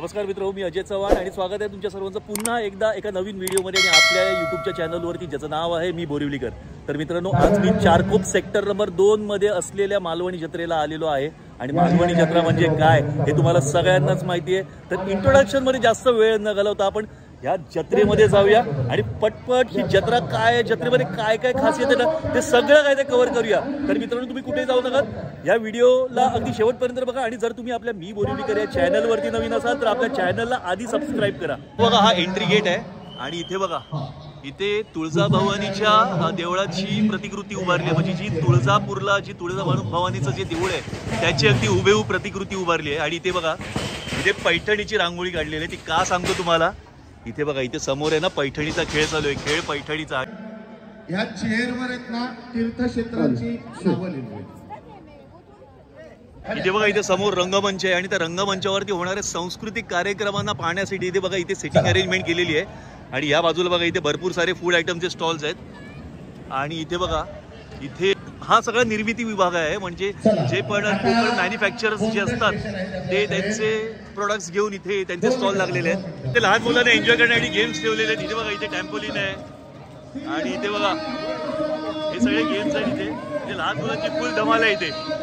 नमस्कार मित्र, मी अजय चव्हाण आणि स्वागत आहे तुमच्या सर्वांचं पुन्हा एकदा एका नवीन व्हिडिओमध्ये आणि आपल्या यूट्यूबच्या चॅनलवरती, ज्याचं नाव आहे मी बोरिवलीकर. तर मित्रांनो, आज मी चारकोप सेक्टर नंबर 2 मध्ये असलेल्या मालवणी जत्रेला आलेलो आहे. आणि मालवणी जत्रा म्हणजे काय हे तुम्हाला सगळ्यांनाच माहिती आहे. तर इंट्रोडक्शन मध्ये जास्त वेळ न घालवता आपण या जत्रेमध्ये जाऊया आणि पटपट ही जत्रा काय आहे, जत्रेमध्ये काय काय खासियत आहे ना, ते सगळं काय ते कव्हर करूया. तर मित्रांनो, तुम्ही कुठेही जाऊ नका, या व्हिडिओला अगदी शेवटपर्यंत बघा. आणि जर तुम्ही आपल्या मी बोरिवलीकर या चॅनलवरती नवीन असाल तर आपल्या चॅनलला आधी सबस्क्राईब करा. बघा, हा एंट्री गेट आहे आणि इथे बघा, इथे तुळजाभवानीच्या देवळाची प्रतिकृती उभारली आहे. म्हणजे जी तुळजापूरला जी तुळजाभवानीचं जे देऊळ आहे त्याची अगदी हुबेहूब प्रतिकृती उभारली आहे. आणि इथे बघा, इथे पैठणीची रांगोळी काढलेली आहे. ती का सांगतो तुम्हाला, इथे बघा, इथे समोर आहे ना पैठणीचा खेळ चालू आहे. खेळ पैठणीचा आहे. या चेअरवर आहेत ना तीर्थक्षेत्रांची नावं लिहिली. इथे बघा, इथे समोर रंगमंच आहे आणि त्या रंगमंचावरती होणाऱ्या सांस्कृतिक कार्यक्रमांना पाहण्यासाठी इथे बघा, इथे सिटिंग अरेंजमेंट केलेली आहे. आणि या बाजूला बघा, इथे भरपूर सारे फूड आयटमचे स्टॉल्स आहेत. आणि इथे बघा, इथे हा सगळा निर्मिती विभाग आहे. म्हणजे जे पण मॅन्युफॅक्चरर्स जे असतात ते त्यांचे प्रोडक्ट्स घेऊन इथे त्यांचे स्टॉल लागलेले आहेत. ते लहान मुलांना एन्जॉय करण्यासाठी गेम्स ठेवलेले आहेत. इथे बघा, इथे टॅम्पोलिन आहे आणि इथे बघा हे सगळे गेम्स आहेत. इथे लहान मुलांची फुल धमाल आहे.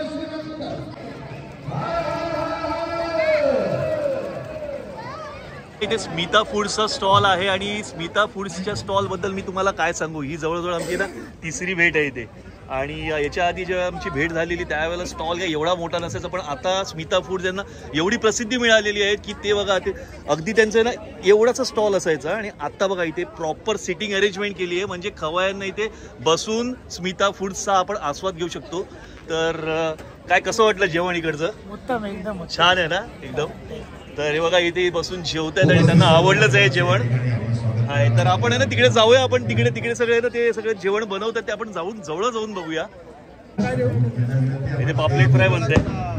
इथे स्मिता फूड्सचा स्टॉल आहे आणि स्मिता फूड्सच्या स्टॉल बद्दल मी तुम्हाला काय सांगू, ही जवळजवळ आमची ना तिसरी भेट आहे इथे. आणि याच्या आधी जेव्हा आमची भेट झालेली त्यावेळेला स्टॉल काय एवढा मोठा नसायचा, पण आता स्मिता फूड्स यांना एवढी प्रसिद्धी मिळालेली आहे की ते बघा, ते अगदी त्यांचं ना एवढाचा स्टॉल असायचा आणि आता बघा इथे प्रॉपर सिटिंग अरेंजमेंट केली आहे. म्हणजे खवय्यांना इथे बसून स्मिता फूड्सचा आपण आस्वाद घेऊ शकतो. तर काय कसं वाटलं जेवण इकडचं? उत्तम, एकदम छान आहे ना, एकदम. तर हे बघा, इथे बसून जेवतायत आणि त्यांना आवडलंच आहे जेवण. आहे तर आपण आहे ना तिकडे जाऊया. आपण तिकडे सगळे ना ते सगळे जेवण बनवतात ते आपण जवळ जाऊन बघूया. इथे पापलेट फ्राय बनते.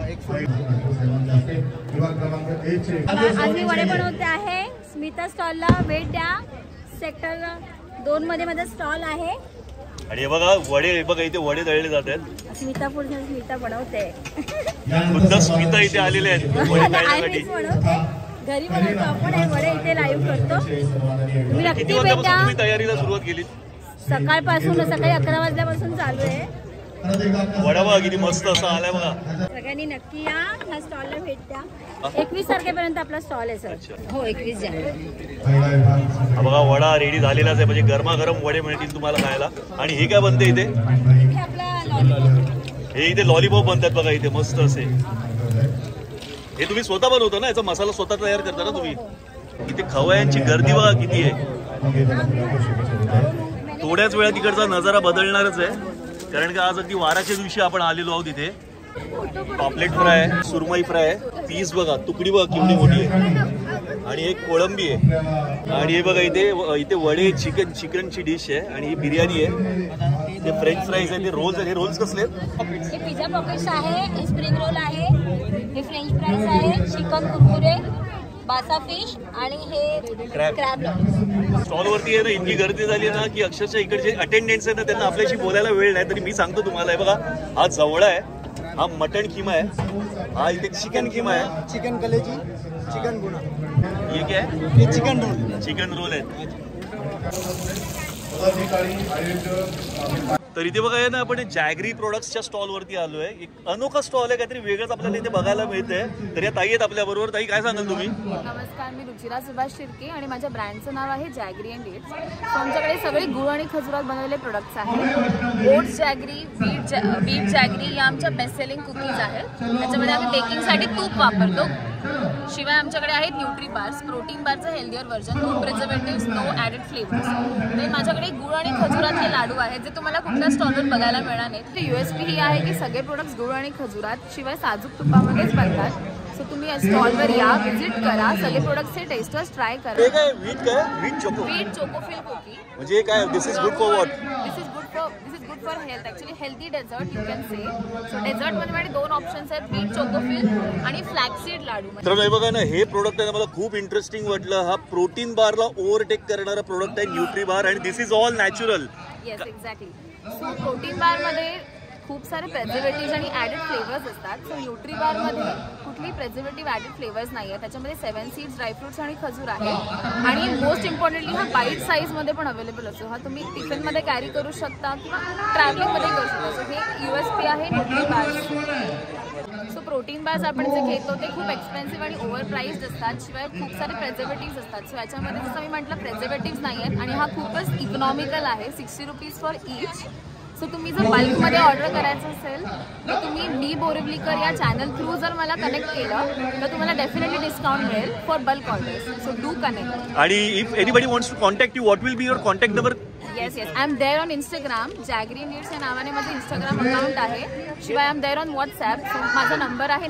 आज मी वडे बनवते आहे. स्मिता स्टॉलला भेट द्या. सेक्टर 2 मध्ये माझा स्टॉल आहे. आणि हे बघा वडे, बघा इथे वडे तळले जात आहेत. स्मिता फूड स्मिता बनवते. सुद्धा स्मिता इथे आलेले आहेत वडे तळण्यासाठी. घरी बनवतो आपण हे वडे, इथे लाईव्ह करतो. तुम्ही नक्की किती भेट वाजल्यापासून द्या. तुम्ही तयारीला सुरुवात केली? सकाळपासून, सकाळी 11 वाजल्यापासून चालू आहे. वडा बघा किती मस्त असा आलाय बघा. सगळ्यांनी नक्की या, ह्या स्टॉलला भेट द्या. 21 तारखेपर्यंत आपला स्टॉल आहे सर. हो, 21 जानेवारी. हा बघा, वडा रेडी झालेलाच आहे. म्हणजे गरमागरम वडे मिळतील तुम्हाला खायला. आणि हे काय बनते इथे? हे आपला लॉलीपॉप. हे इथे लॉलीपॉप बनतात बघा, इथे मस्त असे. हे तुम्ही स्वतः बनवता ना, याचा मसाला स्वतः तयार करता ना तुम्ही? इथे खवय्यांची गर्दी बघा किती आहे. थोड्याच वेळात तिकडचा नजारा बदलणारच आहे, कारण की आज अगदी वाराच्या दिवशी आपण आलेलो आहोत. इथे पापलेट फ्राय, सुरमई फ्राय, पीस बघा, तुकडी बघा केवढी मोठी आहे. आणि एक कोळंबी आहे. आणि हे बघा, इथे वडे, चिकनची डिश आहे. आणि ही बिर्याणी आहे. ते फ्रेंच फ्राईज आहे, ते रोल्स आहे. हे रोल्स कसले आहेत? हे पिझ्झा पॉकेट्स आहे, हे स्प्रिंग रोल आहे, हे फ्रेंच फ्राईज आहे, चिकन कुरकुरे, बासा फिश आणि हे क्रॅब. स्टॉलवरती आहे ना इतकी गर्दी झाली आहे ना की अक्षरशः इकडचे अटेंडंट्स आहेत ना त्यांना आपल्याशी बोलायला वेळ नाही. तरी मी सांगतो तुम्हाला, हे बघा, हा जवळा आहे, हा मटण किमा आहे, हा इथे चिकन किमा आहे, चिकन कलेजी, चिकन गुना, हे काय आहे? हे चिकन रोल आहेत. तर इथे बघा ना, आपण जॅगरी प्रोडक्ट्सच्या स्टॉलवरती आलोय. एक अनोखा स्टॉल आहे, काहीतरी वेगळंच आपल्याला इथे बघायला मिळतंय. तर या ताई आहेत आपल्या बरोबर. ताई, काय सांगाल तुम्ही? नमस्कार, मी रुचिरा सुभाष शिर्के आणि माझ्या ब्रँडचं नाव आहे जॅगरी अँड डेट्स. आमच्याकडे सगळे गुळ आणि खजुरात बनवलेले प्रोडक्ट्स आहेत. ओट्स जॅगरी, बीट जॅगरी या आमच्या बेस्ट सेलिंग कुकीज आहेत. त्याच्यामध्ये आम्ही बेकिंगसाठी तूप वापरतो. शिवाय आमच्याकडे आहेत न्यूट्री बार्स, प्रोटीन बारचं healthier version, no preservatives, no added flavours. तर माझ्याकडे गुळ आणि खजुरातले लाडू आहेत जे तुम्हाला कुठल्या स्टॉलवर बघायला मिळणार नाहीत. तर USP ही आहे की सगळे प्रोडक्ट्स गुळ आणि खजुरात शिवाय साजूक तुपामध्येच बनतात. सो तुम्ही स्टॉलवर या, व्हिजिट करा, सगळे प्रोडक्ट्सचे टेस्टर्स ट्राय करा. हे काय वीट चोकोफिल कुकी. म्हणजे काय? This is good for what? This is good for health. Actually healthy dessert you can say. So डेझर्टमध्ये माझे 2 ऑप्शन्स आहेत, बीट चोकोफिल आणि फ्लॅक्सीड लाडू. तर हे बघा ना, हे प्रोडक्ट आहे ना, मला खूप इंटरेस्टिंग वाटलं. हा प्रोटीन बारला ओव्हरटेक करणारा प्रोडक्ट आहे, न्यूट्री बार. आणि this is all natural. Yes, exactly. So protein बारमध्ये खूप सारे प्रेझर्वेटिव्ह आणि ॲडेड फ्लेवर्स असतात. सो न्यूट्रीबारमध्ये कुठलीही प्रेझर्वेटिव्ह ॲडेड फ्लेवर्स नाही आहे. त्याच्यामध्ये 7 सीड्स, ड्रायफ्रुट्स आणि खजूर आहे. आणि मोस्ट इम्पॉर्टंटली हा बाईट साईजमध्ये पण अवेलेबल असतो. हा तुम्ही टिफिनमध्ये कॅरी करू शकता किंवा ट्रॅव्हलिंगमध्ये करू शकता. सो हे USP आहे न्यूट्रीबार. सो प्रोटीन बार्स आपण जे घेतो ते खूप एक्सपेन्सिव्ह आणि ओव्हर प्राइस्ड असतात. शिवाय खूप सारे प्रेझर्वेटिव्स असतात. सो याच्यामध्ये जसं मी म्हटलं प्रेझर्वेटिव्स नाही आहेत आणि हा खूपच इकॉनॉमिकल आहे. 60 रुपीज फॉर ईच. सो तुम्ही जर बल्कमध्ये ऑर्डर करायचं असेल तर तुम्ही मी बोरिवलीकर या चॅनल थ्रू जर मला कनेक्ट केलं तर तुम्हाला डेफिनेटली डिस्काउंट मिळेल for bulk orders. So do connect. आणि if anybody wants to contact you, what will be your contact number? Yes I am there on Instagram. Jaggery Needs या नावाने माझं इंस्टाग्राम अकाउंट आहे. शिवाय I am there on WhatsApp. माझा number आहे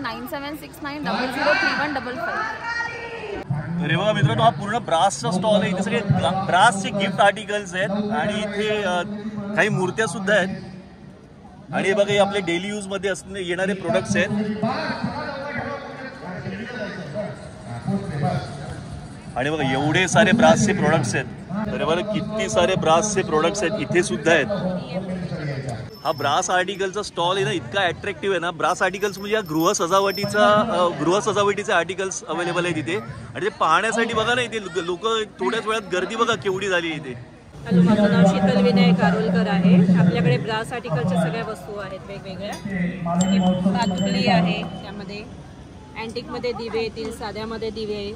9769003155. अरे बघा मित्रांनो, हा पूर्ण ब्रासचा स्टॉल आहे. इथे सगळे ब्रासचे गिफ्ट आर्टिकल्स आहेत आणि इथे काही मूर्त्या सुद्धा आहेत. आणि बघा हे आपले डेली यूज मध्ये येणारे प्रोडक्ट्स आहेत. आणि बघा एवढे सारे ब्रासचे प्रोडक्ट्स आहेत. अरे बघा किती सारे ब्रासचे प्रोडक्ट्स आहेत इथे सुद्धा आहेत. हा ब्रास आर्टिकलचा स्टॉल आहे ना, इतका अट्रॅक्टिव्ह आहे ना. ब्रास आर्टिकल्स म्हणजे गृहसजावटीचे आर्टिकल्स अवेलेबल आहे तिथे. आणि ते पाहण्यासाठी बघा ना इथे लोक थोड्याच वेळात गर्दी बघा केवढी झाली इथे. हॅलो, माझं नाव शीतल विनय कारोलकर आहे. आपल्याकडे ब्रास आर्टिकलच्या सगळ्या वस्तू आहेत वेगवेगळ्या. पातुकली आहे, त्यामध्ये अँटिकमध्ये दिवे येतील, साध्यामध्ये दिवे,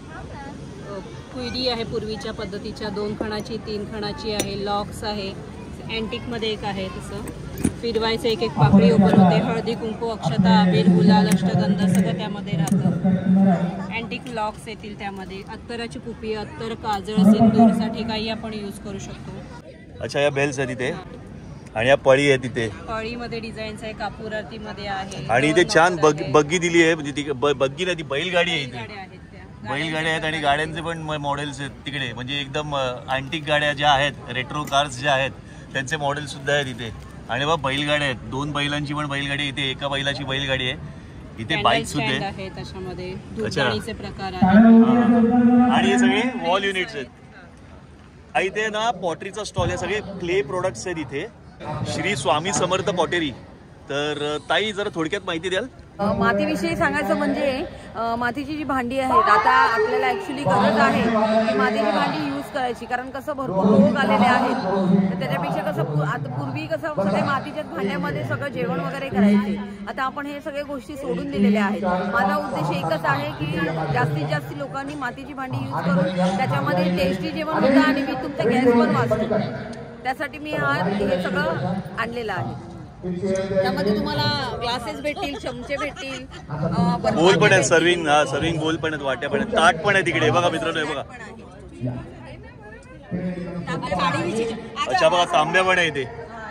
कुयडी आहे पूर्वीच्या पद्धतीच्या 2 खणाची 3 खणाची आहे, लॉक्स आहे, अँटिकमध्ये एक आहे तसं. फिरवायचं एक पाकळी ओपन होते. हळदी कुंकू, अक्षता, अबीर, गुलाल, अष्टगंध सगळं त्यामध्ये राहतं. अँटिक लॉक्स येतील त्यामध्ये. अत्तराची कुपी, अत्तर, काजळ, सिंदूरसाठी काही आपण यूज करू शकतो. अच्छा, या बेल्स आहे तिथे आणि या पळी आहे तिथे. पळीमध्ये डिझाईन्स आहे, कापूर आरतीमध्ये आहे. आणि इथे छान बग्गी दिली आहे. म्हणजे ती बग्गी नाही, ती बैलगाडी आहे इथे. गाड्या आहेत त्या. बैलगाड्या आहेत आणि गाड्यांचे पण मॉडेल्स आहेत तिकडे. म्हणजे एकदम अँटिक गाड्या ज्या आहेत, रेट्रो कार्स ज्या आहेत त्यांचे मॉडेल सुद्धा आहेत इथे. आणि बघ बैलगाड्या आहेत, 2 बैलांची पण बैलगाडी इथे, एका बैलाची बैलगाडी आहे इथे. बाईक सुद्धा आहे त्याच्यामध्ये. धुपदाणीचे प्रकार आहेत. आणि हे सगळे वॉल युनिट्स आहेत. इथे ना पॉटरीचा स्टॉल आहे. सगळे क्ले प्रोडक्ट्स आहेत इथे. श्री स्वामी समर्थ पॉटरी. तर ताई जरा थोडक्यात माहिती द्याल? मातीविषयी सांगायचं म्हणजे मातीची जी भांडी आहेत, आता आपल्याला ॲक्च्युली गरज आहे की मातीची भांडी यूज करायची. कारण कसं भरपूर रोग आलेले आहेत. तर त्याच्यापेक्षा कसं आता पूर्वी कसं सगळे मातीच्याच भांड्यामध्ये सगळं जेवण वगैरे करायचे. आता आपण हे सगळे गोष्टी सोडून दिलेल्या आहेत. माझा उद्देश एकच आहे की जास्तीत जास्त लोकांनी मातीची भांडी यूज करून त्याच्यामध्ये टेस्टी जेवण होतं आणि मी तुमचा गॅस पण वाचतो. त्यासाठी मी हे सगळं आणलेलं आहे. त्यामध्ये तुम्हाला ग्लासेस भेटतील, चमचे भेटतील, बोल पण आहेत, सर्विंग बोल पण आहेत, वाट्या पण आहेत, ताट पण आहे तिकडे. बघा मित्रांनो, हे बघा. अच्छा बघा, तांब्या पण आहे इथे.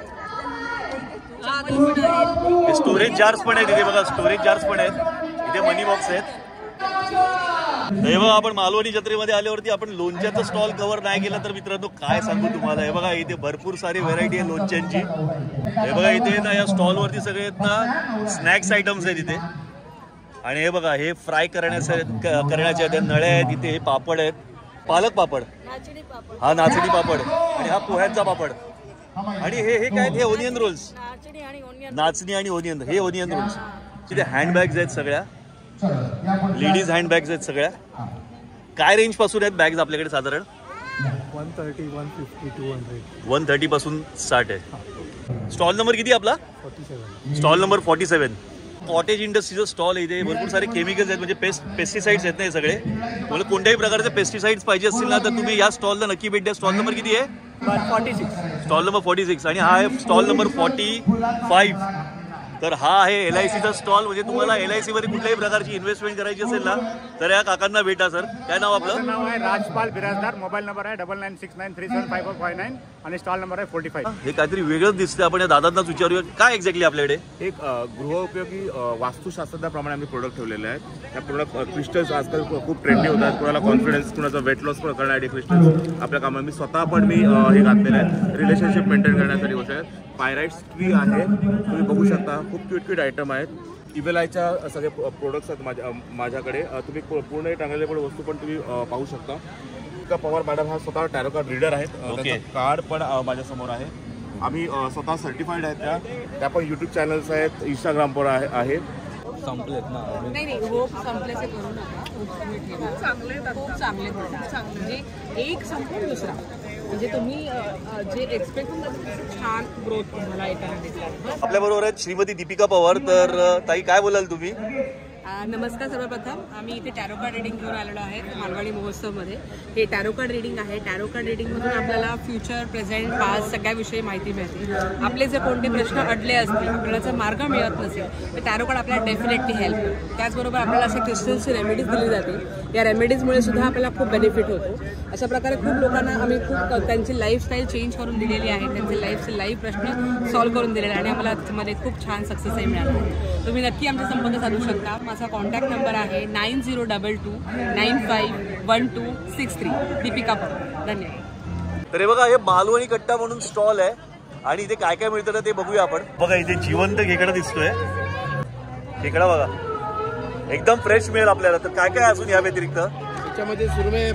स्टोरेज जार्स पण आहेत इथे. बघा स्टोरेज जार्स पण आहेत इथे. मनी बॉक्स आहेत. हे बघा, आपण मालवणी जत्रेमध्ये आल्यावरती आपण लोणच्याचा स्टॉल कव्हर नाही केला तर मित्रांनो काय सांगू तुम्हाला. हे बघा इथे भरपूर सारी व्हरायटी आहे लोणच्यांची. हे बघा इथे ना या स्टॉलवरती सगळे ना स्नॅक्स आयटम्स आहेत इथे. आणि हे बघा, हे फ्राय करण्याच्या आहेत, नळ्या आहेत इथे. हे पापड आहेत, पालक पापड, हा नाचणी पापड, आणि हा पोह्यांचा पापड. आणि हे काय, हे ओनियन रोल्स, नाचणी आणि ओनियन, हे ओनियन रोल्स. तिथे हँडबॅग्स आहेत सगळ्या, लेडीज हँडबॅग्स आहेत सगळ्या. काय रेंज पासून आहेत बॅग्स आपल्याकडे? साधारण 130, 150, 200. 130 पासून स्टार्ट आहे. स्टॉल नंबर किती आपला? 47. Stall number 47. कॉटेज इंडस्ट्रीचं स्टॉल आहे इथे. भरपूर सारे केमिकल्स आहेत, म्हणजे पेस्टिसाइड्स आहेत ना हे सगळे. तुम्हाला कोणत्याही प्रकारचे पेस्टिसाइड्स पाहिजे असतील ना तर तुम्ही या स्टॉलला नक्की भेट द्या. स्टॉल नंबर किती आहे? 46. Stall number 46. आणि हा आहे स्टॉल नंबर 45. तर हा आहे LICचा स्टॉल. म्हणजे तुम्हाला LIC मध्ये कुठल्याही प्रकारची इन्व्हेस्टमेंट करायची असेल ना तर या काकांना भेटा. सर काय नाव आपलं? नाव आहे राजपाल बिराजदार. मोबाईल नंबर आहे 9969375459 आणि स्टॉल नंबर आहे 45. हे काहीतरी वेगळंच दिसतं. आपण या दादांनाच विचारूया काय एक्झॅक्टली आपल्याकडे. एक गृहोपयोगी वास्तुशास्त्रज्ञाप्रमाणे आम्ही प्रोडक्ट ठेवलेले आहेत. त्या प्रोडक्ट क्रिस्टल्स आजकाल खूप ट्रेंडी होतात. कोणाला कॉन्फिडन्स, कोणाचा वेट लॉस पण करण्यासाठी क्रिस्टल्स आपल्या कामात मी स्वतः पण मी हे घातलेले आहेत. रिलेशनशिप मेंटेन करण्यासाठी गोष्ट आहेत. पायराइट्स ट्री आहे, तुम्ही बघू शकता. खूप क्यूट आयटम आहेत. इबेलायच्या सगळे प्रोडक्ट्स आहेत माझ्याकडे. तुम्ही पूर्ण टांगलेले पण वस्तू पण तुम्ही पाहू शकता. पवार मॅडम हा स्वतः टॅरो कार्ड रीडर आहेत. कार्ड पण माझ्यासमोर आहे. आम्ही स्वतः सर्टिफाईड आहेत त्या पण यूट्यूब चॅनल्स आहेत, इंस्टाग्रामवर आहेत. संपलेत ना? नाही नाही, होप संपल्याचे करू नका. खूप चांगले म्हणजे एक संपून दुसरा, म्हणजे तुम्ही जे एक्सपेक्ट करता छान ग्रोथ तुम्हाला येताना दिसला. आपल्या बरोबर आहेत श्रीमती दीपिका पवार. तर ताई काय बोलाल तुम्ही? नमस्कार. सर्वप्रथम आम्ही इथे टॅरो कार्ड रिडिंग घेऊन आलेलो आहे मालवणी महोत्सवमध्ये. हे टॅरो कार्ड रिडिंग आहे. टॅरो कार्ड रिडिंगमधून आपल्याला फ्युचर, प्रेझेंट, पास्ट सगळ्याविषयी माहिती मिळते. आपले जे कोणते प्रश्न अडले असतील, आपल्याला जर मार्ग मिळत नसेल तर टॅरो कार्ड आपल्याला डेफिनेटली हेल्प करतो. त्याचबरोबर आपल्याला अशा क्रिस्टल्सची रेमेडीज दिली जाते. या रेमेडीजमुळे सुद्धा आपल्याला खूप बेनिफिट होतो. अशा प्रकारे खूप लोकांना आम्ही खूप त्यांची लाईफस्टाईल चेंज करून दिलेली आहे. त्यांचे लाईव्ह प्रश्न सॉल्व्ह करून दिलेले आणि आम्हाला त्याच्यामध्ये खूप छान सक्सेसही मिळाला. तुम्ही नक्की आमचा संपर्क साधू शकता. माझा कॉन्टॅक्ट नंबर आहे 9022951263. दीपिका पवार. धन्यवाद. तर हे बघा, हे मालवणी कट्टा म्हणून स्टॉल आहे आणि इथे काय काय मिळतं ते बघूया आपण. बघा इथे जिवंत खेकडा दिसतोय. खेकडा बघा एकदम फ्रेश मिळेल आपल्याला. तर काय काय अजून या व्यतिरिक्त? त्याच्यामध्ये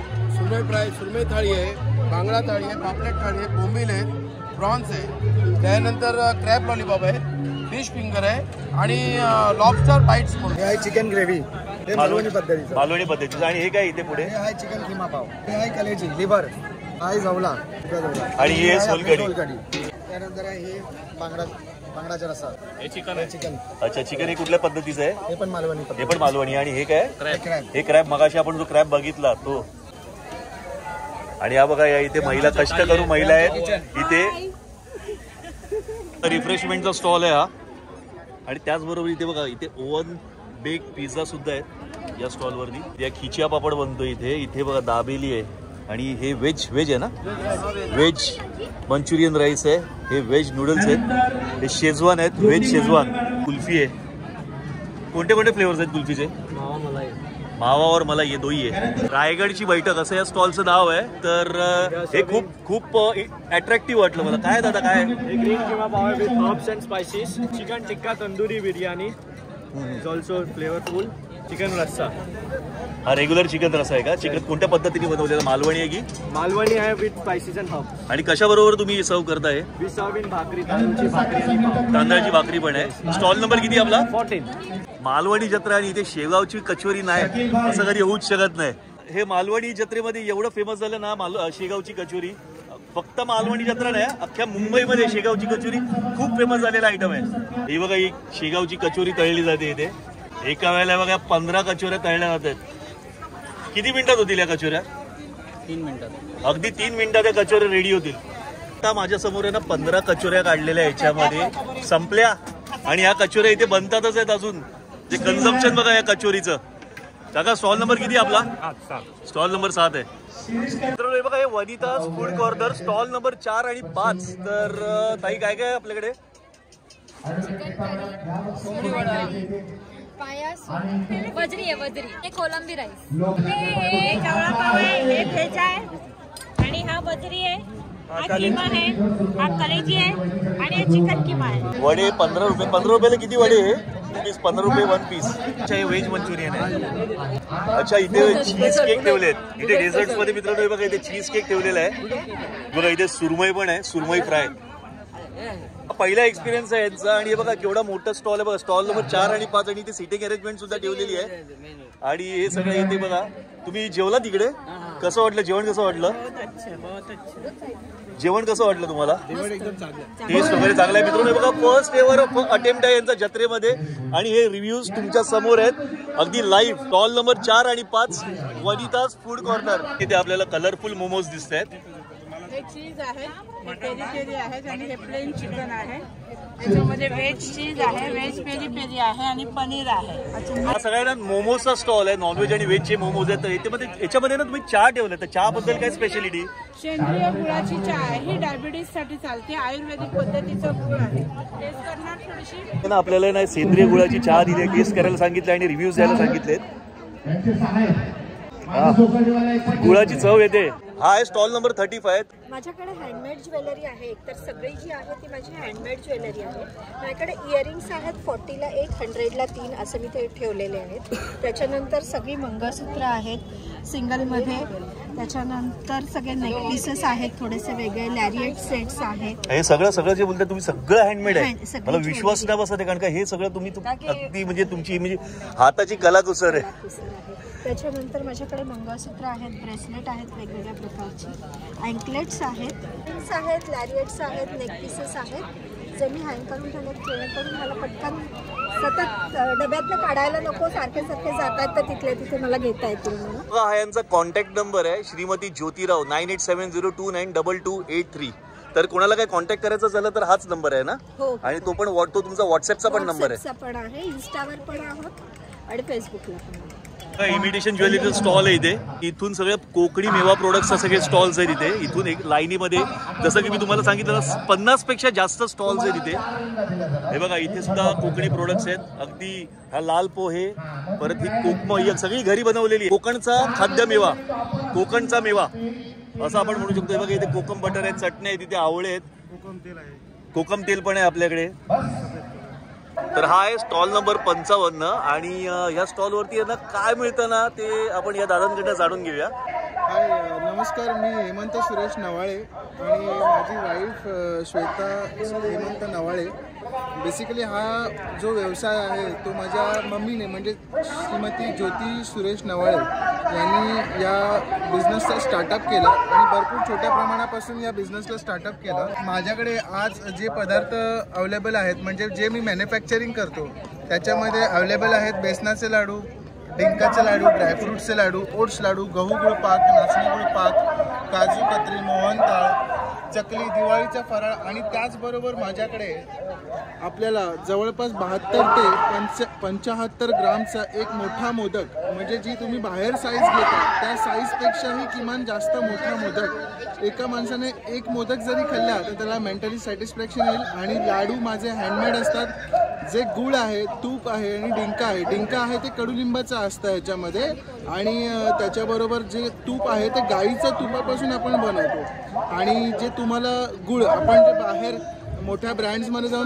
सुरमई थाळी आहे, बांगडा थाळी आहे, पापलेट थाळी आहे, बोंबील आहे, प्रॉन्स आहे, त्यानंतर क्रॅब लॉलीपॉप आहे, फिश फिंगर आहे आणि लॉबस्टर बाईट्स म्हणून हे आहे चिकन ग्रेव्ही. हे मालवणी पद्धतीचं. आणि हे काय इथे पुढे? हे आहे चिकन किमा पाव, हे आहे कलेजी लिव्हर, हा आहे जवला आणि हे सोलकढी. त्यानंतर हे बांगडाचा रस्सा. हे चिकन. अच्छा, चिकन हे कुठल्या पद्धतीचं आहे? हे पण मालवणी. हे पण मालवणी. आणि हे काय? हे क्रॅब. मगाशी आपण जो क्रॅब बघितला तो. आणि हा बघा, या इथे महिला कष्ट करू महिला आहेत. इथे रिफ्रेशमेंटचा स्टॉल आहे हा. आणि त्याचबरोबर इथे बघा, इथे ओव्हन बेक पिझ्झा सुद्धा आहेत या स्टॉलवरती. या खिचिया पापड बनतो इथे. इथे बघा दाबेली आहे. आणि हे व्हेज आहे ना? व्हेज मंचुरियन राईस आहे. हे व्हेज नूडल्स आहेत. हे शेजवान आहेत, व्हेज शेजवान. कुल्फी आहे. कोणते कोणते फ्लेवर्स आहेत कुल्फीचे? मावा और मलाई हे दोही आहे. रायगडची बैठक असं या स्टॉलचं नाव आहे. तर हे खूप अट्रॅक्टिव्ह वाटलं मला. काय दादा काय? Green keema pav with herbs and spices, chicken tikka tandoori biryani, also flavourful chicken rassa. हा रेग्युलर चिकन रस्सा आहे का? चिकन कोणत्या पद्धतीने बनवलेला? मालवणी आहे की? मालवणी आहे विथ स्पाइसेस अँड हर्ब्स. आणि कशाबरोबर तुम्ही सर्व करताय? वी सर्व इन भाकरी, तांदूळची भाकरी आणि पाव. तांदळाची भाकरी पण आहे. स्टॉल नंबर किती आपला? 14. मालवणी जत्रा आणि इथे शेगावची कचोरी नाही असं कधी होऊच शकत नाही. हे मालवणी जत्रेमध्ये एवढं फेमस झालं ना शेगावची कचोरी. फक्त मालवणी जत्रा नाही, अख्ख्या मुंबईमध्ये शेगावची कचोरी खूप फेमस झालेला आयटम आहे. ही बघा, ही शेगावची कचोरी तळली जाते इथे. एका वेळेला बघा 15 कचोऱ्या तळल्या जातात. किती मिनिटात होतील या कचोऱ्या? 3 मिनिटात. अगदी 3 मिनिटात या कचोऱ्या रेडी होतील. आता माझ्या समोर आहे ना 15 कचोऱ्या काढलेल्या याच्यामध्ये संपल्या. आणि या कचोऱ्या इथे बनतातच आहेत अजून. जे कन्झम्पशन बघा या कचोरीचं. काका स्टॉल नंबर किती आपला? 7. स्टॉल नंबर 7 आहे. मित्रांनो, हे बघा, हे Vanita's food corner stall number 4 आणि 5. तर ताई काय काय आपल्याकडे? वजरी आहे, वजरी. हे कोलंबी राईस. हे जवळा पाव आहे, हे व्हेज आहे आणि हा वजरी आहे, हा किमा आहे, हा कलेजी आहे आणि हे चिकन किमा आहे. वडे 15 रुपये. 15 रुपयाला किती वडे आहे? 15 रुपये 1 पीस. अच्छा, हे व्हेज मंचुरियन आहे. अच्छा, इथे चीज केक ठेवलेत. इथे डेझर्ट्स मध्ये मित्रांनो बघा, इथे चीज केक ठेवलेला आहे. बघा इथे सुरमई पण आहे, सुरमई फ्राय. पहिला एक्सपिरियन्स आहे यांचा. आणि हे बघा केवढा मोठा स्टॉल आहे बघा. स्टॉल नंबर 4 आणि 5. आणि इथे सिटिंग अरेंजमेंट सुद्धा ठेवलेली आहे. आणि हे सगळं इथे बघा. तुम्ही जेवला तिकडे? कसं वाटलं जेवण? कसं वाटलं जेवण? कसं वाटलं तुम्हाला? टेस्ट वगैरे चांगला आहे मित्रांनो. बघा फर्स्ट एव्हर अटेम्प्ट आहे यांचा जत्रेमध्ये. आणि हे रिव्ह्यूज तुमच्या समोर आहेत अगदी लाईव्ह. स्टॉल नंबर 4 आणि 5 वनिताज फूड कॉर्नर. इथे आपल्याला कलरफुल मोमोज दिसत आहेत. हे चीज आहे, हे पेरी पेरी आहे आणि हे प्लेन चिकन आहे. त्याच्यामध्ये व्हेज चीज आहे, व्हेज पेरी पेरी आहे आणि पनीर आहे. हा सगळ्यांना मोमोजचा स्टॉल आहे. नॉनव्हेज आणि व्हेजचे मोमोज आहेत. तर याच्यामध्ये ना तुम्ही चहा ठेवलं. तर चहा बद्दल काय स्पेशालिटी? सेंद्रिय गुळाची चहा आहे. ही डायबिटीज साठी चालते. आयुर्वेदिक पद्धतीचं गुळ आहे. टेस्ट करणार थोडीशी. आपल्याला ना सेंद्रिय गुळाची चहा दिली, टेस्ट करायला सांगितलं आणि रिव्ह्यूज द्यायला सांगितलेत. गुळाची चव येते. हा आहे स्टॉल नंबर 35. माझ्याकडे हँडमेड ज्वेलरी आहे. एकतर सगळी जी आहे ती माझी हँडमेड ज्वेलरी आहे. माझ्याकडे इयरिंग्स आहेत 40ला 1, 100ला 3 असं मी ते ठेवलेले आहेत. त्याच्यानंतर सगळी मंगळसूत्र आहेत सिंगलमध्ये. त्याच्यानंतर सगळे नेकपीसेस आहेत थोडेसे वेगळे. लॅरिएट सेट्स आहेत. हे सगळं जे बोलताय तुम्ही सगळं हँडमेड आहे. मला विश्वास नाही बसत आहे कारण का हे सगळं तुम्ही अगदी म्हणजे तुमची म्हणजे हाताची कलाकुसर आहे. त्याच्यानंतर माझ्याकडे मंगळसूत्र आहेत, ब्रेसलेट आहेत वेगवेगळ्या प्रकारची, अँकलेट्स आहेत, रिंग्स आहेत, लॅरिएट्स आहेत, नेकपीसेस आहेत जे मी हँग करून ठेवले जेणेकरून मला पटकन सतत डब्यातनं काढायला नको, सारखे जातात तर तिथल्या तिथे मला घेता येतील. हा यांचा कॉन्टॅक्ट नंबर आहे श्रीमती ज्योतिराव 9870292283. तर कोणाला काही कॉन्टॅक्ट करायचं झालं तर हाच नंबर आहे ना? हो. आणि तो पण तो तुमचा व्हॉट्सअपचा पण नंबर आहे? पण आहे, इन्स्टावर पण आहोत आणि फेसबुकला पण आहे. इमिटेशन ज्वेलरीचं स्टॉल आहे इथे. इथून सगळे कोकणी मेवा प्रोडक्टचे सगळे स्टॉल्स आहेत इथे. इथून एक लाईनीमध्ये जसं की मी तुम्हाला सांगितलं 50 पेक्षा जास्त स्टॉल्स आहेत इथे. हे बघा इथे सुद्धा कोकणी प्रोडक्ट्स आहेत. अगदी हा लाल पोहे, परत ही कोकम, ही सगळी घरी बनवलेली कोकणचा खाद्य मेवा, कोकणचा मेवा असं आपण म्हणू शकतो. हे बघा इथे कोकम बटर आहेत, चटण्या आहेत, इथे आवळे आहेत, कोकम तेल पण आहे आपल्याकडे. तर हा आहे स्टॉल नंबर 55 आणि या स्टॉलवरती ना काय मिळतं ना ते आपण या दादांकडनं जाणून घेऊया. हाय, नमस्कार. मी हेमंत सुरेश नवाळे आणि माझी वाईफ श्वेता हेमंत नवाळे. बेसिकली हा जो व्यवसाय आहे तो माझ्या मम्मीने म्हणजे श्रीमती ज्योती सुरेश नवाळे यांनी या बिझनेसचा स्टार्टअप केला आणि भरपूर छोट्या प्रमाणापासून या बिझनेसला स्टार्टअप केला. माझ्याकडे आज जे पदार्थ अवेलेबल आहेत म्हणजे जे मी मॅन्युफॅक्चरिंग करतो त्याच्यामध्ये अवेलेबल आहेत बेसनाचे लाडू, डिंकाचे लाडू, ड्रायफ्रूटचे लाडू, ओट्स लाडू, गहू गुळ पाक, नाचणी गुळ पाक, काजू कतरी, मोहनताळ, चकली, दिवाळीचा फराळ आणि त्याचबरोबर माझ्याकडे आपल्याला जवळपास 72 ते 75 ग्रामचा एक मोठा मोदक म्हणजे जी तुम्ही बाहेर साईज घेता त्या साईजपेक्षाही किमान जास्त मोठा मोदक. एका माणसाने एक मोदक जरी खाल्ला तर त्याला मेंटली सॅटिस्फॅक्शन येईल. आणि लाडू माझे हँडमेड असतात. जे गुळ आहे, तूप आहे आणि डिंका आहे. डिंका आहे ते कडुलिंबाचं असतं ह्याच्यामध्ये आणि त्याच्याबरोबर जे तूप आहे ते गाईच्या तुपापासून आपण बनवतो. आणि जे तुम्हाला गुळ आपण जे बाहेर मोठ्या ब्रँड्समध्ये जाऊन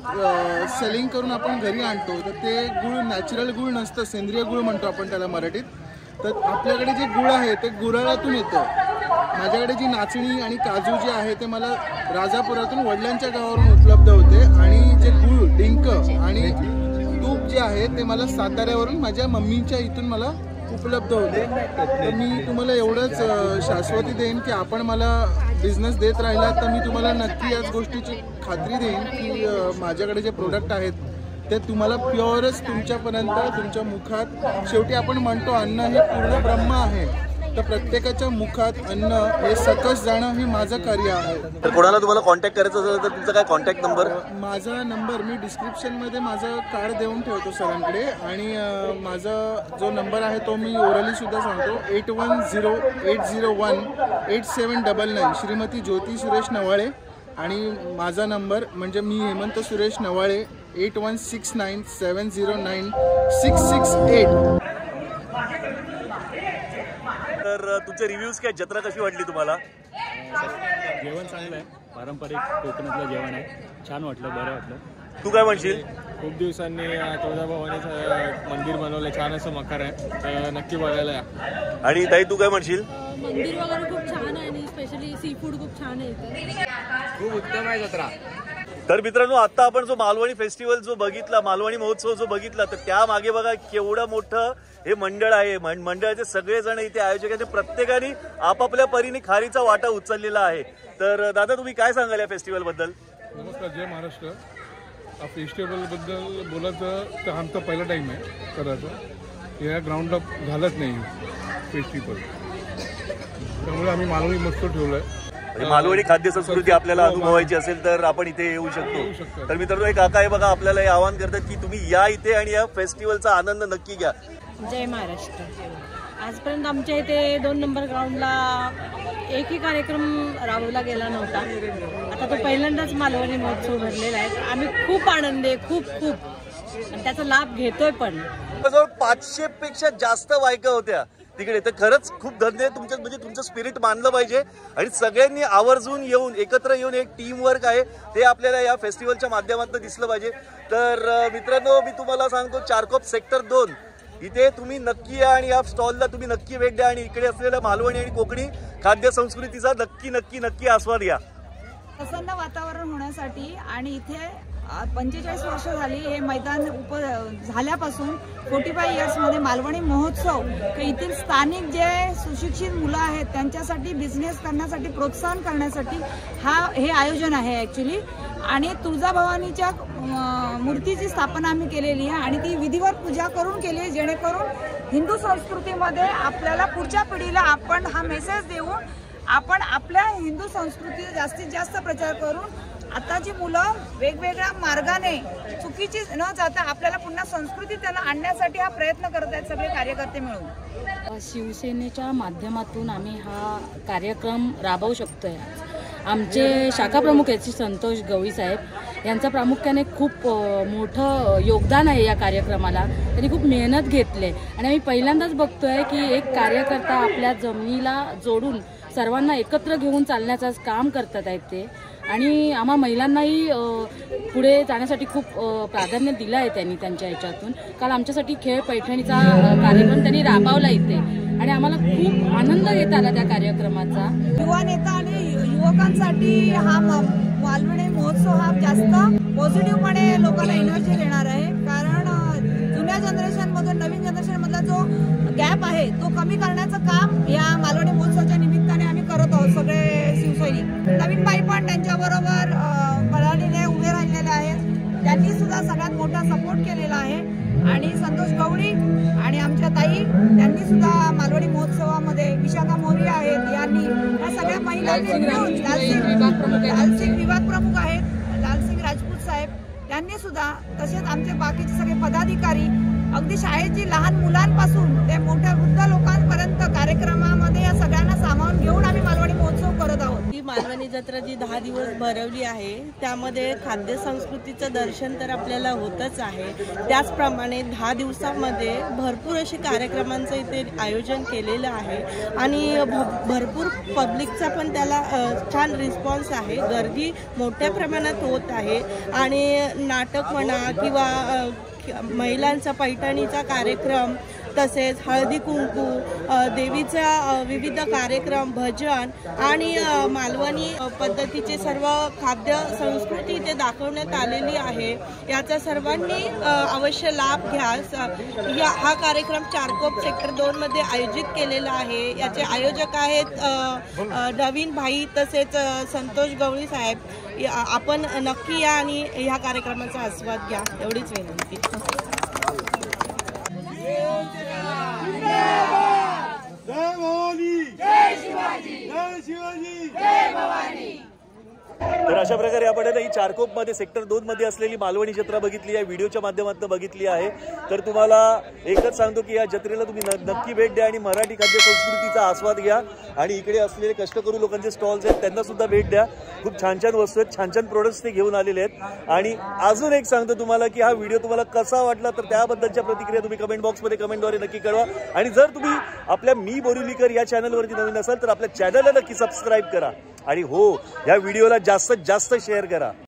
गुळ सेलिंग करून आपण घरी आणतो तर ते गुळ नॅचरल गुळ नसतं, सेंद्रिय गुळ म्हणतो आपण त्याला मराठीत. तर आपल्याकडे जे गुळ आहे ते गुराळातून येतं. माझ्याकडे जी नाचणी आणि काजू जे आहे ते मला राजापुरातून वडिलांच्या गावावरून उपलब्ध होते आणि जे गुळ, डिंक आणि तूप जे आहे ते मला साताऱ्यावरून माझ्या मम्मीच्या इथून मला उपलब्ध होते. तर मी तुम्हाला एवढंच शाश्वती देईन की आपण मला बिझनेस देत राहिला तर मी तुम्हाला नक्की याच गोष्टीची खात्री देईन की माझ्याकडे जे प्रोडक्ट आहेत ते तुम्हाला प्युअरच तुमच्यापर्यंत तुमच्या मुखात. शेवटी आपण म्हणतो अन्न हे पूर्ण ब्रह्म आहे तर प्रत्येकाच्या मुखात अन्न हे सकस जाणं हे माझं कार्य आहे. तर कोणाला तुम्हाला कॉन्टॅक्ट करायचं असेल तर तुमचा काय कॉन्टॅक्ट नंबर? माझा नंबर मी डिस्क्रिप्शनमध्ये माझं कार्ड देऊन ठेवतो सरांकडे आणि माझा जो नंबर आहे तो मी ओरली सुद्धा सांगतो 8108018799 श्रीमती ज्योती सुरेश नवाळे. आणि माझा नंबर म्हणजे मी हेमंत सुरेश नवाळे 8169709668. तर तुमचे रिव्ह्यूज काय, जत्रा कशी वाटली तुम्हाला? जेवण चांगलं आहे, पारंपरिक कोकणातलं जेवण आहे, छान वाटलं, बरं वाटलं. तू काय म्हणशील? खूप दिवसांनी तुळजाभवानीचं मंदिर बनवलं, छान असं मखर आहे, तर नक्की बघायला या. आणि ताई तू काय म्हणशील? मंदिर वगैरे खूप छान आहे आणि स्पेशली सी फूड खूप छान आहे, खूप उत्तम आहे जत्रा. तर मित्रांनो आता आपण जो मालवणी फेस्टिवल जो बघितला, मालवणी महोत्सव जो बघितला, तर त्या मागे बघा केवढं मोठं हे मंडळ आहे. मंडळाचे सगळेजण इथे आयोजक आहेत, प्रत्येकाने आपापल्या परीने खारीचा वाटा उचललेला आहे. तर दादा तुम्ही काय सांगाल या फेस्टिवल बद्दल? नमस्कार, जय महाराष्ट्र. फेस्टिवल बद्दल बोलायचं तर आमचा पहिला टाइम आहे करायचं. या ग्राउंड अप झालंच नाही फेस्टिवल, त्यामुळे आम्ही मालवणी मस्त ठेवलंय. मालवणी खाद्य संस्कृती आपल्याला अनुभवायची असेल तर आपण इथे येऊ शकतो. तर मित्रांनो हे काका हे बघा आपल्याला हे आवाहन करतात की तुम्ही या इथे आणि या फेस्टिवलचा आनंद नक्की घ्या. जय महाराष्ट्र. आजपर्यंत आमच्या इथे 2 नंबर ग्राउंडला एकही कार्यक्रम राबवला गेला नव्हता. आता तो पहिल्यांदाच मालवणी महोत्सव भरलेला आहे. आम्ही खूप आनंदी आहे, खूप आणि त्याचा लाभ घेतोय. पण जवळ 500 पेक्षा जास्त बायका होत्या. तिकडे. तर खरंच खूप धन्य आहे तुमच्या, म्हणजे तुमचं स्पिरिट मानलं पाहिजे आणि सगळ्यांनी आवर्जून येऊन एकत्र येऊन एक टीम वर्क आहे ते आपल्याला या फेस्टिवलच्या माध्यमातून दिसलं पाहिजे. तर मित्रांनो, मी तुम्हाला सांगतो चारकोप सेक्टर 2 इथे तुम्ही नक्की या आणि या स्टॉलला तुम्ही नक्की भेट द्या आणि इकडे असलेल्या मालवणी आणि कोकणी खाद्य संस्कृतीचा नक्की नक्की नक्की आस्वाद घ्या. प्रसन्न वातावरण होण्यासाठी आणि इथे 45 वर्ष झाली हे मैदान झाल्यापासून 45 इयर्समध्ये मालवणी महोत्सव येथील स्थानिक जे सुशिक्षित मुलं आहेत त्यांच्यासाठी बिझनेस करण्यासाठी प्रोत्साहन करण्यासाठी हे आयोजन आहे ॲक्च्युली. आणि तुळजाभवानीच्या मूर्तीची स्थापना आम्ही केलेली आहे आणि ती विधिवत पूजा करून केली आहे, जेणेकरून हिंदू संस्कृतीमध्ये आपल्याला पुढच्या पिढीला आपण हा मेसेज देऊन आपण आपल्या हिंदू संस्कृतीचा जास्तीत जास्त प्रचार करून आताची मुलं वेगवेगळ्या मार्गाने चुकीची न जाता आपल्याला पुन्हा संस्कृती त्यांना आणण्यासाठी हा प्रयत्न करत आहेत सगळे कार्यकर्ते मिळून. शिवसेनेच्या माध्यमातून आम्ही हा कार्यक्रम राबवू शकतोय. आमचे शाखा प्रमुख आहेत संतोष गवळी साहेब यांचं प्रामुख्याने खूप मोठं योगदान आहे या कार्यक्रमाला. त्यांनी खूप मेहनत घेतली आणि आम्ही पहिल्यांदाच बघतोय की एक कार्यकर्ता आपल्या जमिनीला जोडून सर्वांना एकत्र घेऊन चालण्याचं काम करतात आहेत ते. आणि आम्हा महिलांनाही पुढे जाण्यासाठी खूप प्राधान्य दिलं आहे त्यांनी त्यांच्या ह्याच्यातून. काल आमच्यासाठी खेळ पैठणीचा कार्यक्रम त्यांनी राबवला इथे आणि आम्हाला खूप आनंद घेत आला त्या कार्यक्रमाचा. युवा नेता आणि युवकांसाठी हा मालवणी महोत्सव हा जास्त पॉझिटिव्हपणे लोकांना एनर्जी देणार आहे. कारण जुन्या जनरेशनमधून नवीन जनरेशनमधला जो गॅप आहे तो कमी करण्याचं काम या मालवणी महोत्सवाच्या निमित्ताने आम्ही करत आहोत. सगळे शिवसैनिक नवीन बाई पण त्यांच्याबरोबर बळालीने उभे राहिलेले आहेत. त्यांनी सुद्धा सगळ्यात मोठा सपोर्ट केलेला आहे. आणि संतोष गवळी आणि आमच्या ताई त्यांनी सुद्धा मालवणी महोत्सवामध्ये विशाखा मोरी आहेत यांनी या सगळ्या महिलांनी मिळून लालसिंग विभाग प्रमुख आहेत लालसिंग राजपूत साहेब त्यांनी सुद्धा तसेच आमचे बाकीचे सगळे पदाधिकारी अगदी शाळेची लहान मुलांपासून ते मोठ्या वृद्ध लोकांपर्यंत कार्यक्रमामध्ये या सगळ्यांना सामावून घेऊन आम्ही मालवणी महोत्सव करत आहोत. ही मालवणी जत्रा जी 10 दिवस भरवली आहे त्यामध्ये खाद्य संस्कृतीचं दर्शन तर आपल्याला होतच आहे. त्याचप्रमाणे 10 दिवसामध्ये भरपूर असे कार्यक्रमांचं इथे आयोजन केलेलं आहे आणि भरपूर पब्लिकचा पण त्याला छान रिस्पॉन्स आहे. गर्दी मोठ्या प्रमाणात होत आहे आणि नाटक म्हणा किंवा महिलांचा पैठणीचा कार्यक्रम तसेच हळदी कुंकू देवीचा विविध कार्यक्रम भजन आणि मालवणी पद्धतीचे सर्व खाद्य संस्कृती इथे दाखवण्यात आलेली आहे. याचा सर्वांनी अवश्य लाभ घ्या. हा कार्यक्रम चारकोप सेक्टर 2 मध्ये आयोजित केलेला आहे. याचे आयोजक आहेत नवीन भाई तसेच संतोष गवळी साहेब. आपण नक्की या आणि ह्या कार्यक्रमाचा आस्वाद घ्या एवढीच विनंती. जय भवानी, जय शिवाजी, जय शिवाजी, जय भवानी. तर अशा प्रकारे आपण ही चारकोपमध्ये सेक्टर 2 मध्ये असलेली मालवणी जत्रा बघितली आहे, व्हिडिओच्या माध्यमातून बघितली आहे. तर तुम्हाला एकच सांगतो की या जत्रेला तुम्ही नक्की भेट द्या आणि मराठी खाद्य संस्कृतीचा आस्वाद घ्या आणि इकडे असलेले कष्टकरू लोकांचे स्टॉल्स आहेत त्यांना सुद्धा भेट द्या. खूप छान छान वस्तू आहेत, छान छान प्रोडक्ट्स ते घेऊन आलेले आहेत. आणि अजून एक सांगतो तुम्हाला की हा व्हिडिओ तुम्हाला कसा वाटला तर त्याबद्दलच्या प्रतिक्रिया तुम्ही कमेंट बॉक्समध्ये कमेंटद्वारे नक्की कळवा. आणि जर तुम्ही आपल्या मी बोरिवलीकर या चॅनलवरती नवीन असाल तर आपल्या चॅनलला नक्की सबस्क्राईब करा आणि हो या व्हिडिओला जास्तीत जास्त शेअर करा.